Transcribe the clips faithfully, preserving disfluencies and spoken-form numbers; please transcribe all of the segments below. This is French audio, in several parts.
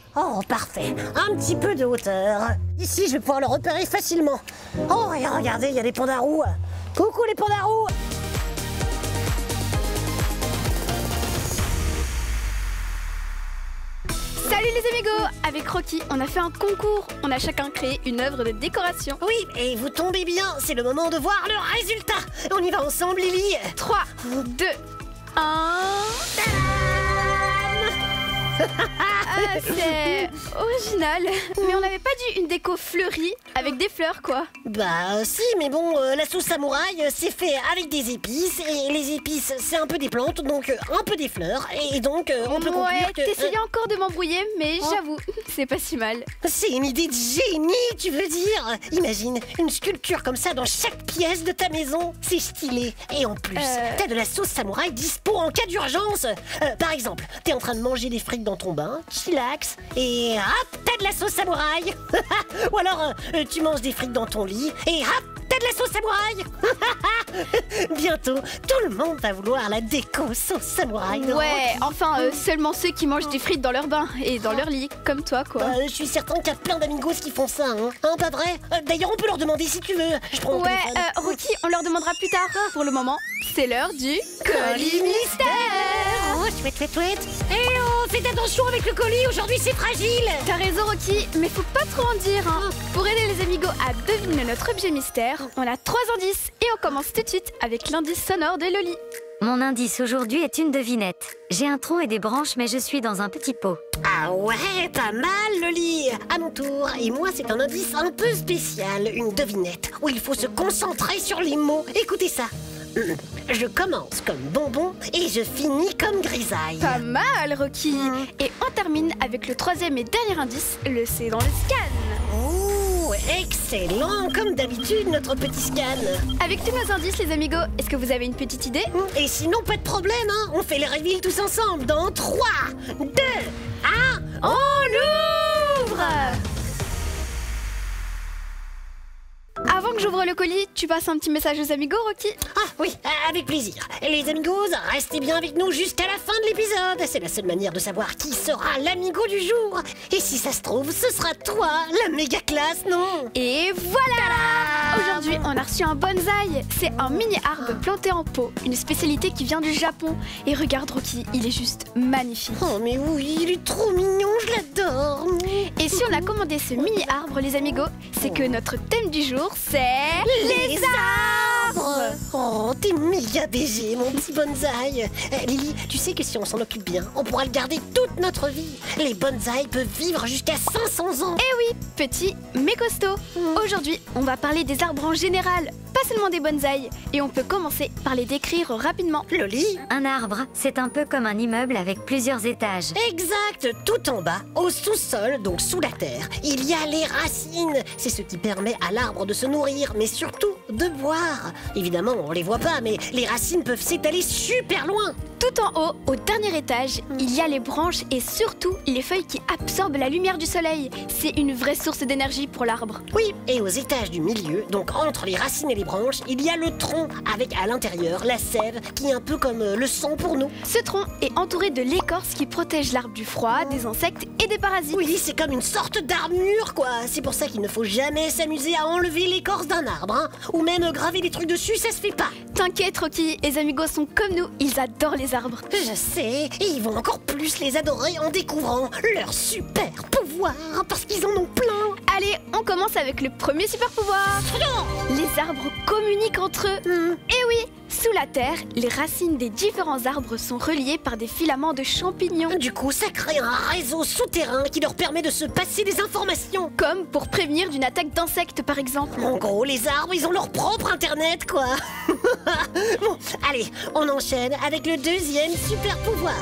Oh, parfait. Un petit peu de hauteur. Ici, je vais pouvoir le repérer facilement. Oh, et regardez, il y a des pandarous. Coucou les pandarous. Salut les amigos! Avec Rocky, on a fait un concours. On a chacun créé une œuvre de décoration. Oui, et vous tombez bien, c'est le moment de voir le résultat. On y va ensemble, Lily. trois, deux, un... Ah, c'est original. Mais on n'avait pas dit une déco fleurie avec des fleurs, quoi. Bah si, mais bon, euh, la sauce samouraï, euh, c'est fait avec des épices. Et les épices, c'est un peu des plantes, donc euh, un peu des fleurs. Et donc, euh, on peut conclure Ouais, que... t'essayais euh, encore de m'embrouiller, mais Oh. j'avoue, c'est pas si mal. C'est une idée de génie, tu veux dire? Imagine, une sculpture comme ça dans chaque pièce de ta maison. C'est stylé. Et en plus, Euh. t'as de la sauce samouraï dispo en cas d'urgence. Euh, par exemple, t'es en train de manger des frites dans ton bain, chillax, et hop, t'as de la sauce samouraï. Ou alors, euh, tu manges des frites dans ton lit, et hop, t'as de la sauce samouraï. Bientôt, tout le monde va vouloir la déco sauce samouraï. de Ouais, Rocky. enfin, euh, seulement ceux qui mangent des frites dans leur bain et dans leur lit, comme toi, quoi. Euh, je suis certain qu'il y a plein d'amigos qui font ça, hein. Hein, pas vrai? Euh, D'ailleurs, on peut leur demander si tu veux. Je prends mon Ouais, téléphone. euh, Rocky, on leur demandera plus tard. Pour le moment, c'est l'heure du colis mystère. Oh, chouette, chouette, chouette. Eh oh, faites attention avec le colis, aujourd'hui c'est fragile. T'as raison, Rocky, mais faut pas trop en dire, hein. Pour aider les amigos à deviner notre objet mystère, on a trois indices et on commence tout de suite avec l'indice sonore de Loli. Mon indice aujourd'hui est une devinette. J'ai un tronc et des branches, mais je suis dans un petit pot. Ah ouais, pas mal, Loli. À mon tour, et moi c'est un indice un peu spécial, une devinette, où il faut se concentrer sur les mots. Écoutez ça. Hum, Je commence comme bonbon et je finis comme grisaille. Pas mal, Rocky. Mm. Et on termine avec le troisième et dernier indice, le C dans le scan. Oh, excellent, comme d'habitude notre petit scan. Avec tous nos indices, les amigos, est-ce que vous avez une petite idée? Et sinon, pas de problème, hein. On fait les reveals tous ensemble dans trois, deux, un. On ouvre! Avant que j'ouvre le colis, tu passes un petit message aux amigos, Rocky? Ah oui, avec plaisir. Les amigos, restez bien avec nous jusqu'à la fin de l'épisode. C'est la seule manière de savoir qui sera l'amigo du jour. Et si ça se trouve, ce sera toi, la méga classe, non? Et voilà! Aujourd'hui, on a reçu un bonsaï. C'est un mini arbre planté en pot, une spécialité qui vient du Japon. Et regarde, Rocky, il est juste magnifique. Oh mais oui, il est trop mignon, je l'adore. Et si on a commandé ce mini arbre, les amigos, c'est que notre thème du jour, c'est Les arbres. Oh, t'es méga B G, mon petit bonsaï. Eh, Lily, tu sais que si on s'en occupe bien, on pourra le garder toute notre vie. Les bonsaïs peuvent vivre jusqu'à cinq cents ans. Eh oui, petit mais costaud. Aujourd'hui, on va parler des arbres en général, pas seulement des bonsaïs. Et on peut commencer par les décrire rapidement. Loli? Un arbre, c'est un peu comme un immeuble avec plusieurs étages. Exact, tout en bas, au sous-sol, donc sous la terre, il y a les racines. C'est ce qui permet à l'arbre de se nourrir, mais surtout de boire. Évidemment, on les voit pas, mais les racines peuvent s'étaler super loin. Tout en haut, au dernier étage, il y a les branches et surtout les feuilles qui absorbent la lumière du soleil. C'est une vraie source d'énergie pour l'arbre. Oui, et aux étages du milieu, donc entre les racines et les branches, il y a le tronc, avec à l'intérieur la sève, qui est un peu comme euh, le sang pour nous. Ce tronc est entouré de l'écorce qui protège l'arbre du froid, des insectes et des parasites. Oui, c'est comme une sorte d'armure, quoi. C'est pour ça qu'il ne faut jamais s'amuser à enlever l'écorce d'un arbre, hein. Ou même graver des trucs dessus, ça se fait pas. T'inquiète, Rocky, les amigos sont comme nous, ils adorent les arbres. Je sais, et ils vont encore plus les adorer en découvrant leur super pouvoir, parce qu'ils en ont plein. Allez, on commence avec le premier super pouvoir. Les arbres communiquent entre eux. Hmm. Et oui, sous la terre, les racines des différents arbres sont reliées par des filaments de champignons. Du coup, ça crée un réseau souterrain qui leur permet de se passer des informations. Comme pour prévenir d'une attaque d'insectes, par exemple. En gros, les arbres, ils ont leur propre internet, quoi. Bon, allez, on enchaîne avec le deuxième super pouvoir.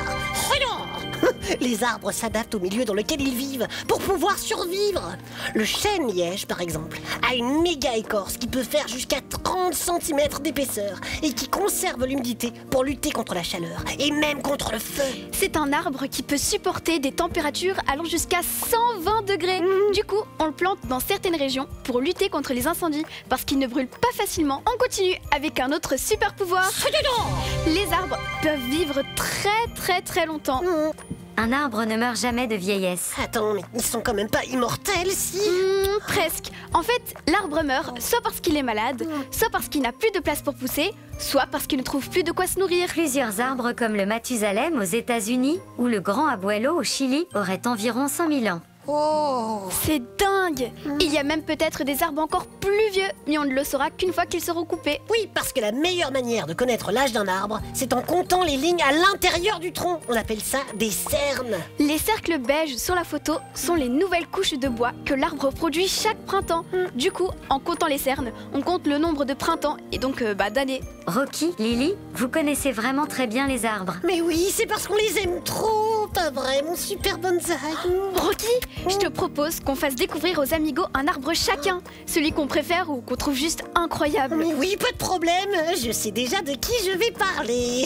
Les arbres s'adaptent au milieu dans lequel ils vivent pour pouvoir survivre. Le chêne-liège, par exemple, a une méga écorce qui peut faire jusqu'à trente centimètres d'épaisseur et qui conserve l'humidité pour lutter contre la chaleur et même contre le feu. C'est un arbre qui peut supporter des températures allant jusqu'à cent vingt degrés. Mmh. Du coup, on le plante dans certaines régions pour lutter contre les incendies parce qu'il ne brûle pas facilement. On continue avec un autre super pouvoir. Les arbres peuvent vivre très très très longtemps. Mmh. Un arbre ne meurt jamais de vieillesse. Attends, mais ils sont quand même pas immortels, si? Hmm, presque. En fait, l'arbre meurt soit parce qu'il est malade, soit parce qu'il n'a plus de place pour pousser, soit parce qu'il ne trouve plus de quoi se nourrir. Plusieurs arbres comme le Mathusalem aux États-Unis ou le Grand Abuelo au Chili auraient environ cent mille ans. Oh! C'est dingue! Il y a même peut-être des arbres encore plus vieux, mais on ne le saura qu'une fois qu'ils seront coupés. Oui, parce que la meilleure manière de connaître l'âge d'un arbre, c'est en comptant les lignes à l'intérieur du tronc. On appelle ça des cernes. Les cercles beiges sur la photo sont les nouvelles couches de bois que l'arbre produit chaque printemps. Du coup, en comptant les cernes, on compte le nombre de printemps et donc euh, bah, d'années. Rocky, Lily, vous connaissez vraiment très bien les arbres. Mais oui, c'est parce qu'on les aime trop, pas vrai, mon super bonsaï. Rocky, je te propose qu'on fasse découvrir aux amigos un arbre chacun, celui qu'on préfère ou qu'on trouve juste incroyable. Mais oui, pas de problème, je sais déjà de qui je vais parler.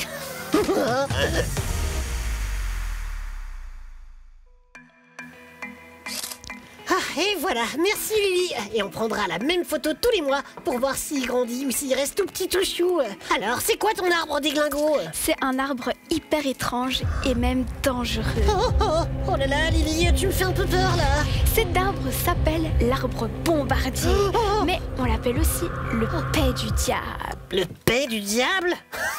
Ah, et voilà, merci Lily. Et on prendra la même photo tous les mois pour voir s'il grandit ou s'il reste tout petit tout chou. Alors, c'est quoi ton arbre déglingo? C'est un arbre hyper étrange et même dangereux. Oh, oh, oh, oh là là, Lily, tu me fais un peu peur là. Cet arbre s'appelle l'arbre bombardier, Oh, oh. mais on l'appelle aussi le paix du diable. Le paix du diable?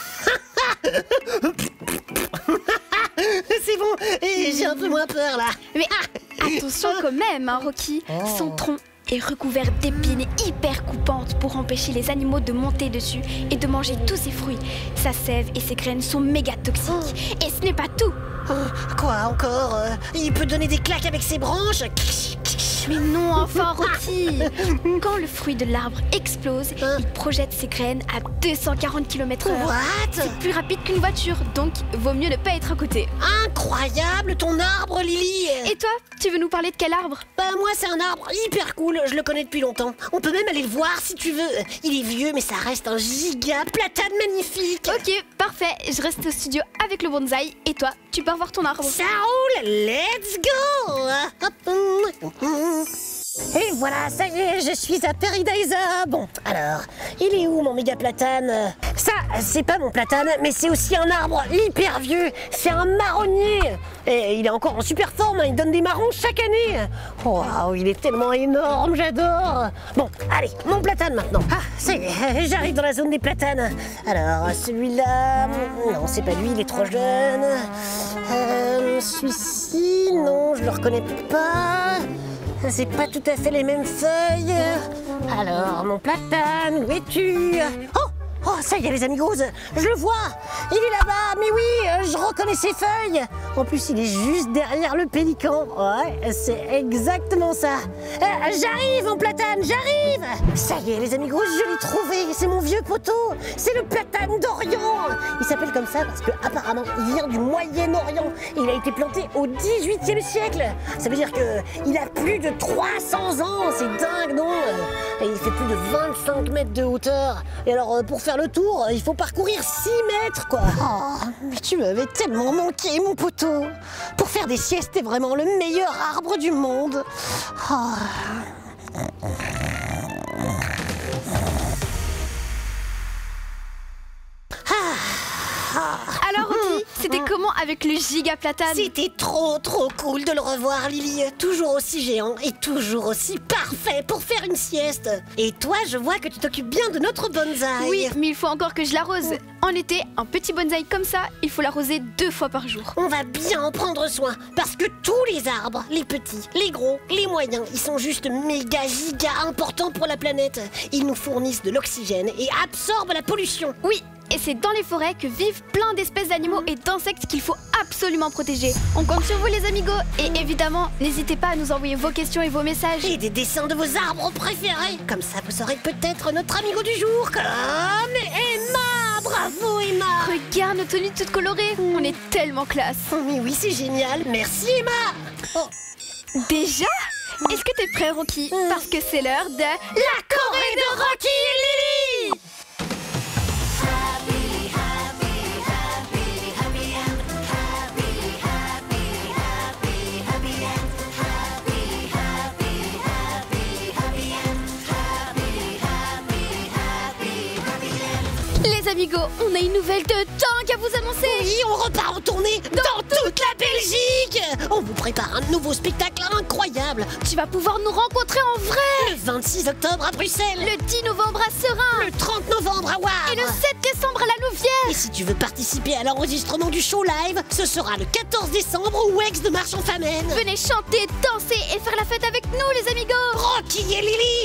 C'est bon, et j'ai un peu moins peur là. Mais attention quand même, hein, Rocky. Son tronc est recouvert d'épines hyper coupantes pour empêcher les animaux de monter dessus et de manger tous ses fruits. Sa sève et ses graines sont méga toxiques. Et ce n'est pas tout. Oh, quoi encore? euh, Il peut donner des claques avec ses branches? Mais non, enfin, Rocky. Quand le fruit de l'arbre explose, Hein? il projette ses graines à deux cent quarante kilomètres heure. What? C'est plus rapide qu'une voiture, donc vaut mieux ne pas être à côté. Incroyable ton arbre, Lily. Et toi, tu veux nous parler de quel arbre? Bah moi c'est un arbre hyper cool, je le connais depuis longtemps. On peut même aller le voir si tu veux. Il est vieux mais ça reste un giga platane magnifique. Ok, parfait. Je reste au studio avec le bonsaï. Et toi, tu peux revoir ton arbre. Ça roule, let's go. Et voilà, ça y est, je suis à Paradisa. Bon, alors, il est où mon méga platane? Ça, c'est pas mon platane, mais c'est aussi un arbre hyper vieux. C'est un marronnier. Et il est encore en super forme, hein, il donne des marrons chaque année. Waouh, il est tellement énorme, j'adore. Bon, allez, mon platane maintenant. Ah, ça y est, j'arrive dans la zone des platanes. Alors, celui-là... Non, c'est pas lui, il est trop jeune. Euh, celui-ci, non, je le reconnais pas. C'est pas tout à fait les mêmes feuilles. Alors, mon platane, où es-tu? Oh! Oh, ça y est, les amigos, je le vois. Il est là-bas, mais oui, je reconnais ses feuilles. En plus, il est juste derrière le pélican. Ouais, c'est exactement ça. Euh, j'arrive, mon platane, j'arrive. Ça y est, les amigos, je l'ai trouvé. C'est mon vieux poteau. C'est le platane d'Orient. Il s'appelle comme ça parce que apparemment, il vient du Moyen-Orient. Il a été planté au dix-huitième siècle. Ça veut dire que il a plus de trois cents ans. C'est dingue, non? Et il fait plus de vingt-cinq mètres de hauteur. Et alors, pour faire le tour, il faut parcourir six mètres, quoi. Oh, mais tu m'avais tellement manqué, mon poteau. Pour faire des siestes, t'es vraiment le meilleur arbre du monde. Oh. Alors, Rocky, c'était comment avec le giga platane? C'était trop trop cool de le revoir, Lily. Toujours aussi géant et toujours aussi parfait pour faire une sieste. Et toi, je vois que tu t'occupes bien de notre bonsaï. Oui, mais il faut encore que je l'arrose. En été, un petit bonsaï comme ça, il faut l'arroser deux fois par jour. On va bien en prendre soin, parce que tous les arbres, les petits, les gros, les moyens, ils sont juste méga giga importants pour la planète. Ils nous fournissent de l'oxygène et absorbent la pollution. Oui, et c'est dans les forêts que vivent plein d'espèces d'animaux et d'insectes qu'il faut absolument protéger. On compte sur vous, les amigos, et évidemment, n'hésitez pas à nous envoyer vos questions et vos messages. Et des dessins de vos arbres préférés. Comme ça, vous serez peut-être notre amigo du jour, comme Emma. Bravo, Emma. Regarde nos tenues toutes colorées, on est tellement classe. Oh, mais oui, c'est génial. Merci, Emma. Oh. Déjà? Est-ce que t'es prêt, Rocky? Parce que c'est l'heure de la Corée de Rocky et Lily. Les amigos, on a une nouvelle de dingue à vous annoncer. Oui, on repart en tournée dans toute la Belgique. On vous prépare un nouveau spectacle incroyable. Tu vas pouvoir nous rencontrer en vrai. Le vingt-six octobre à Bruxelles. Le dix novembre à Serein. Le trente novembre à Wavre. Et le sept décembre à la Louvière. Et si tu veux participer à l'enregistrement du show live, ce sera le quatorze décembre au Wex de Marchand-Famenne. Venez chanter, danser et faire la fête avec nous les amigos. Rocky et Lily